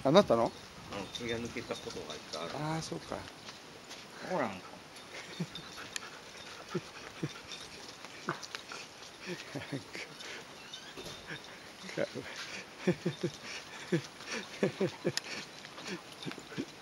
あなたの？ 気が抜けたことが一回ある。 ああ、そうか。 おらんか。 かわいい